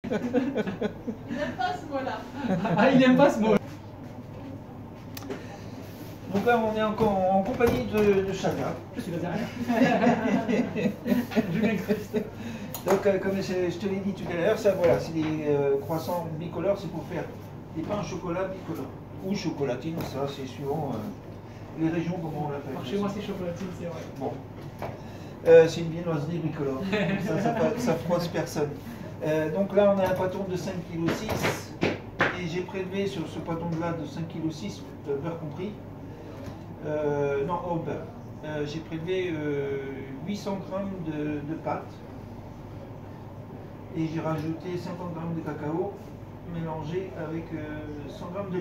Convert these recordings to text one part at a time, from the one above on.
Il n'aime pas ce mot-là. Ah, il n'aime pas ce mot. Donc là, on est encore en compagnie de Chaga. Je suis là derrière. Julien Christ. Donc, comme je te l'ai dit tout à l'heure, ça, voilà, c'est des croissants bicolores, c'est pour faire des pains au chocolat bicolores. Ou chocolatine, ça, c'est suivant les régions, comment on l'appelle. Chez moi, c'est chocolatine, c'est vrai. Bon. C'est une viennoiserie bicolore. Ça froisse personne. Donc là, on a un pâton de 5,6 kg. Et j'ai prélevé sur ce pâton-là de 5,6 kg, beurre compris. Non, au beurre. J'ai prélevé 800 g de pâte. Et j'ai rajouté 50 g de cacao mélangé avec 100 g de lait.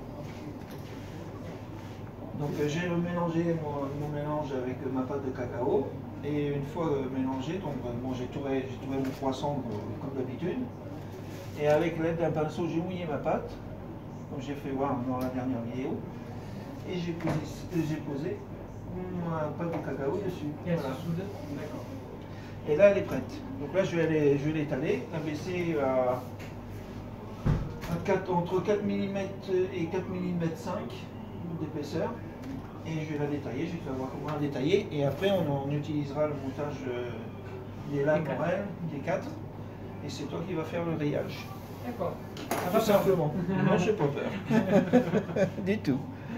Donc j'ai mélangé mon mélange avec ma pâte de cacao. Et une fois mélangé, donc bon, j'ai trouvé mon croissant comme d'habitude. Et avec l'aide d'un pinceau, j'ai mouillé ma pâte, comme j'ai fait voir dans la dernière vidéo. Et j'ai posé ma pâte de cacao dessus. Et elle Voilà. se soude. D'accord. Et là, elle est prête. Donc là, je vais l'étaler, la baisser entre 4 mm et 4 mm 5 d'épaisseur. Et je vais la détailler, je vais te faire voir comment la détailler. Et après, on utilisera le montage des lames en L, des 4. Et c'est toi qui vas faire le rayage. D'accord. Tout simplement. Non, je n'ai pas peur. Du tout.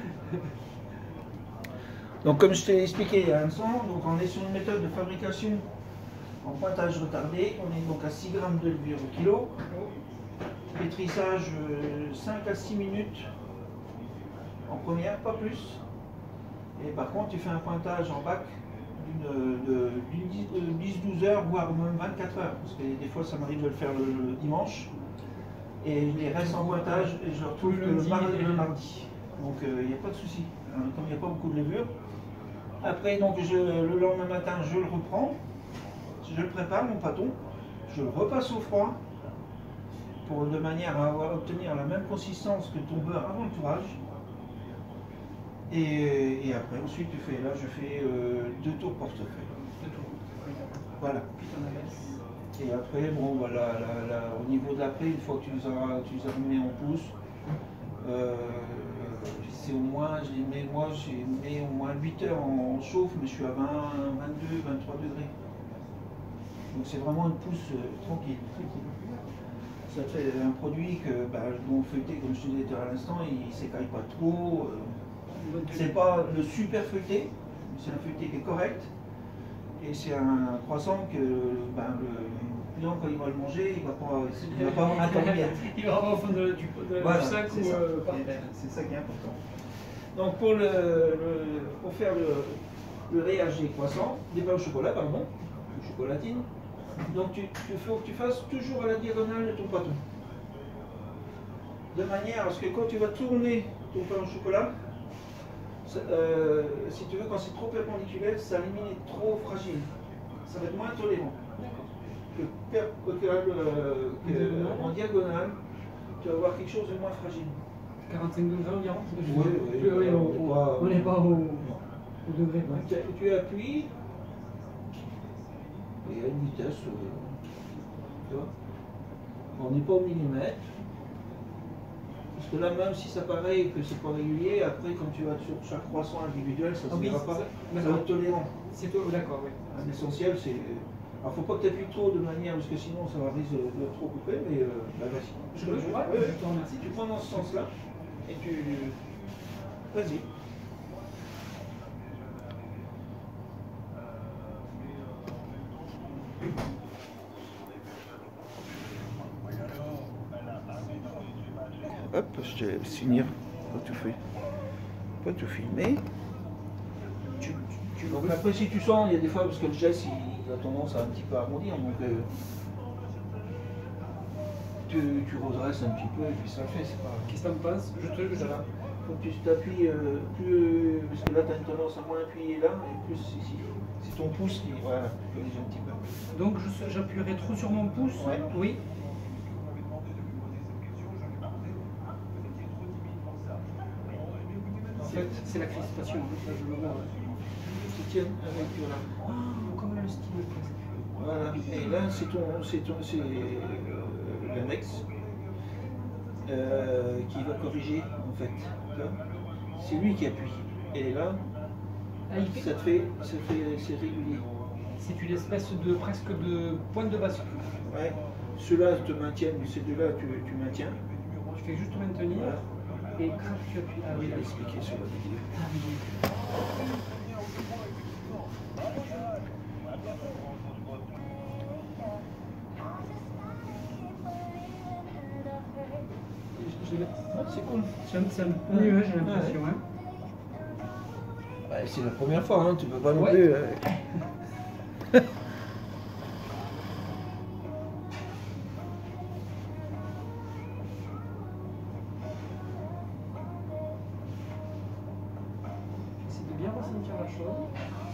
Donc, comme je t'ai expliqué il y a un instant, donc on est sur une méthode de fabrication en pointage retardé. On est donc à 6 g de levure au kilo. Pétrissage 5 à 6 minutes en première, pas plus. Et par contre, tu fais un pointage en bac de 10-12 heures, voire même 24 heures. Parce que des fois, ça m'arrive de le faire le dimanche. Et je les reste en pointage et je le retrouve le mardi. Donc, il n'y a pas de souci. Comme il n'y a pas beaucoup de levure. Après, donc, le lendemain matin, je le reprends. Je le prépare, mon pâton. Je le repasse au froid. De manière à obtenir la même consistance que ton beurre avant le tourage. Et après, ensuite, je fais 2 tours portefeuille. 2 tours. Voilà. Et après, bon, voilà, au niveau de l'après, une fois que tu les as mis en pouce, c'est au moins, j'ai mis au moins 8 heures en chauffe, mais je suis à 20, 22, 23 degrés. Donc c'est vraiment une pousse tranquille. Ça fait un produit dont feuilleté, comme je te disais à l'instant, il ne s'écaille pas trop. C'est pas le super feuilleté, c'est un feuilleté qui est correct. Et c'est un croissant que le client, quand il va le manger, il ne va pas avoir un temps de miette. Il va avoir au fond du sac ou par terre. C'est ça qui est important. Donc pour faire le rayage des croissants, des pains au chocolat, pardon, ou chocolatine, donc il faut que tu fasses toujours à la diagonale de ton pâton. De manière à ce que quand tu vas tourner ton pain au chocolat, si tu veux, quand c'est trop perpendiculaire, sa limite est trop fragile. Ça va être moins tolérant. En diagonale, tu vas avoir quelque chose de moins fragile. 45 degrés environ. Oui, on n'est pas au degré. Tu appuies et à une vitesse, tu vois, on n'est pas au millimètre. Parce que là, même si ça paraît que c'est pas régulier, après, quand tu vas sur chaque croissant individuel, ça ne sera pas. Ça va être tolérant. C'est tout, d'accord, oui. L'essentiel, c'est. Alors, faut pas que tu appuies trop de manière, parce que sinon, ça va risque de trop couper, mais vas-y. Je te remercie. Tu prends dans ce sens-là, et tu. Vas-y. Hop, je te laisse finir, pas tout filmer. Donc après, si tu sens, il y a des fois, parce que le geste il a tendance à un petit peu arrondir, donc tu redresses un petit peu et puis ça le fait, c'est pas. Qu'est-ce que tu en penses? Faut que tu t'appuies plus, parce que là tu as une tendance à moins appuyer là, et plus ici. C'est ton pouce qui, voilà, corrige un petit peu. Donc j'appuierai trop sur mon pouce? Ouais. Oui. En fait, c'est la crispation, là je le vois. Tu tiens avec là. Oh, comme là le stylo. Voilà, et là c'est convexe qui va corriger en fait. C'est lui qui appuie. Et là, c'est régulier. C'est une espèce de presque de pointe de bascule. Ouais. Ceux-là te maintiennent, ces deux-là tu maintiens. Tu fais juste maintenir et quand tu appuies. Ah oui, il a expliqué sur la vidéo. C'est cool. C'est un peu mieux, j'ai l'impression. Ouais. Ouais, c'est la première fois, hein, tu peux pas non Ouais. plus. C'est de bien ressentir la chose.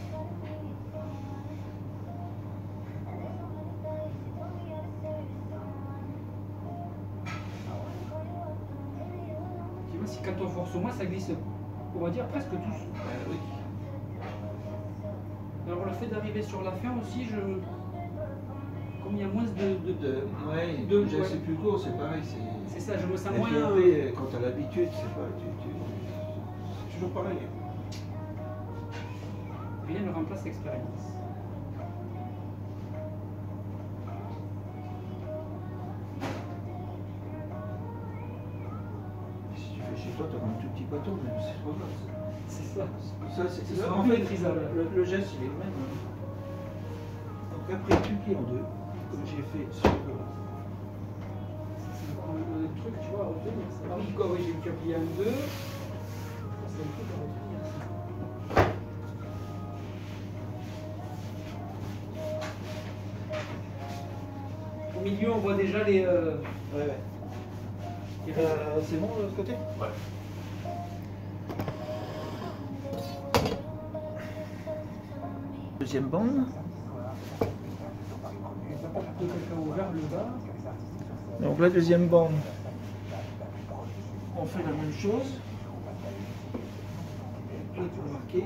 Tu vois, si quand on force au moins, ça glisse, on va dire presque tous. Oui. Alors le fait d'arriver sur la fin aussi, comme il y a moins Ouais, de- déjà ouais. c'est plus court, c'est pareil. c'est ça, je me sens Et moins. puis après, quand tu as l'habitude, c'est pas. C'est toujours pareil. Rien ne remplace l'expérience. Si tu fais chez toi, tu as un tout petit bateau, mais c'est pas grave. C'est ça. C'est Ça ça, sera en plus fait, maîtrisable. le geste il est le même. Hein. Donc après, tu plies en deux, comme j'ai fait sur le. C'est le truc, tu vois, à retenir. Ah oui, quoi, oui, j'ai vu qu'il y a plié en deux. C'est le truc à retenir, ça. Au milieu, on voit déjà les. Ouais. C'est bon de l'autre côté? Ouais. Deuxième bande. Quelqu'un ouvert le bas. Donc la deuxième bande, on fait la même chose. Là, tu vas marquer.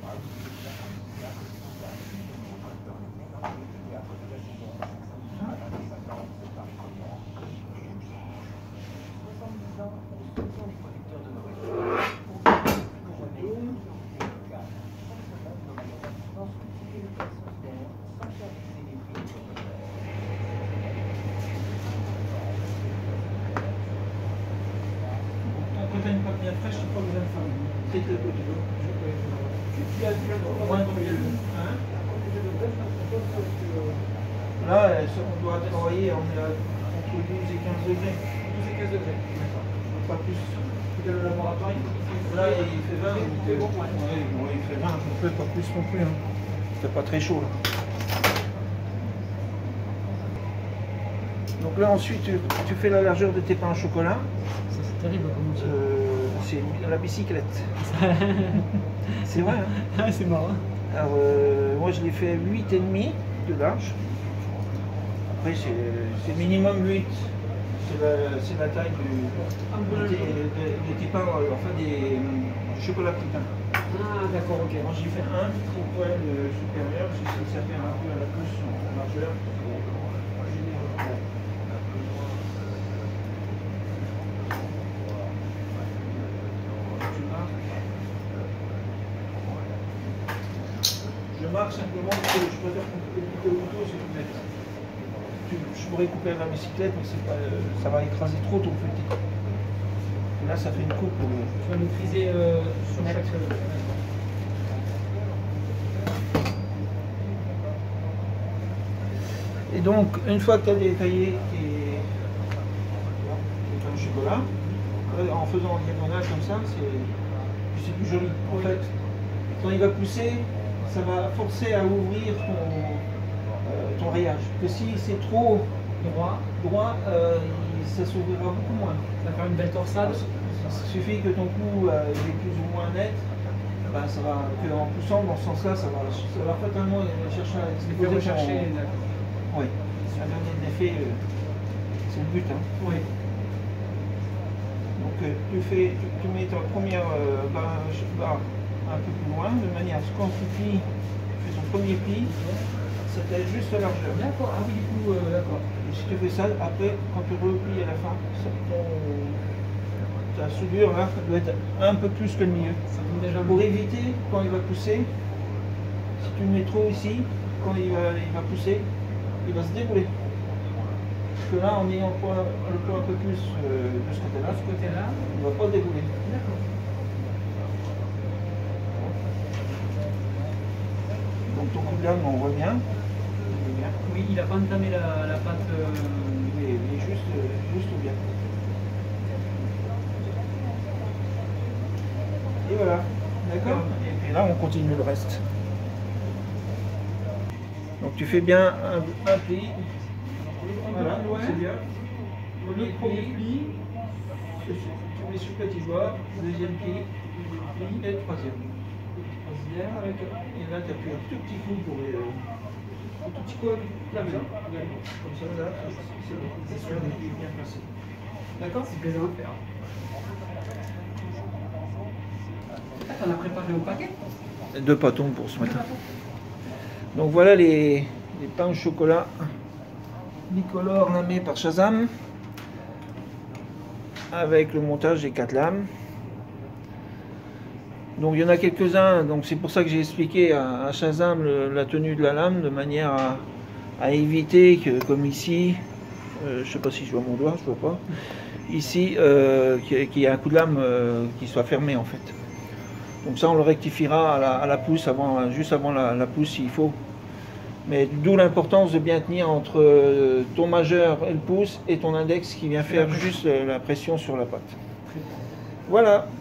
Quand tu as une pâte bien fraîche, tu n'as pas besoin de farine. C'est le côté. Là, on doit travailler, on est entre 12 et 15 degrés. 12 et 15 degrés. Pas plus. Dans le laboratoire, Là, il fait 20. Il fait bon, ouais. Ouais, il fait 20 à peu près, pas plus non plus. Hein. C'est pas très chaud. Là. Donc là, ensuite, tu fais la largeur de tes pains au chocolat. Ça, c'est terrible comme outil. C'est la bicyclette. C'est vrai. Hein. Ah, c'est marrant. Alors, moi, je l'ai fait 8,5 de large. Après, c'est minimum 8. C'est la taille des petits pains, enfin des chocolats petits pains. Ah, d'accord, ok. Moi, j'ai fait un petit poil supérieur, parce que ça fait un peu à la pousse en largeur. Je marque simplement parce que je préfère couper le couteau, c'est tout net. Je pourrais couper la bicyclette, mais c'est pas, ça va écraser trop ton petit. Là, ça fait une coupe. Tu vas maîtriser sur chaque. Et donc, une fois que tu as détaillé tes pains de chocolat, en faisant en diagonale comme ça, c'est plus joli. En fait, quand il va pousser, ça va forcer à ouvrir ton rayage. Que si c'est trop droit, ça s'ouvrira beaucoup moins. Ça va faire une belle torsade. Il suffit que ton cou il est plus ou moins net. Ben, ça va, en poussant dans ce sens-là, ça va fatalement chercher à Tu vas chercher. Oui, ça donne un effet, c'est le but. Hein. Oui. Donc tu mets ta première barre un peu plus loin, de manière à ce que quand tu plies, tu fais ton premier pli, C'était juste la largeur. D'accord, ah oui, du coup, d'accord. Et si tu fais ça, après, quand tu replies à la fin, ta soudure là, ça doit être un peu plus que le milieu. Ça tombe déjà Pour éviter, quand il va pousser, si tu le mets trop ici, quand il va pousser, il va se dérouler. Parce que là, en ayant le poids un peu plus de ce côté-là, il ne va pas se dérouler. D'accord. Donc ton coup de lame, on voit bien. Oui, il n'a pas entamé la pâte. Il est juste bien. Et voilà. D'accord. Et puis là, on continue le reste. Donc tu fais bien un pli. Voilà, c'est bien. Premier pli. Tu mets sur le petit doigt. Deuxième pli. Et le troisième. Et là, tu appuies un tout petit coup pour les. Un tout petit coup avec la main. Comme ça, là, c'est bon. C'est sûr, il est bien placé. D'accord? C'est plaisant à faire. Ah, t'en as préparé un paquet? 2 pâtons pour ce matin. Donc voilà les pains au chocolat bicolores lamés par Shazam avec le montage des 4 lames. Donc il y en a quelques-uns, donc c'est pour ça que j'ai expliqué à Shazam la tenue de la lame de manière à éviter que, comme ici, je ne sais pas si je vois mon doigt, je ne vois pas, ici qu'il y ait un coup de lame qui soit fermé en fait. Donc ça on le rectifiera à la pousse, juste avant la pousse s'il faut. Mais d'où l'importance de bien tenir entre ton majeur et le pouce et ton index qui vient faire juste la pression sur la pâte. Voilà.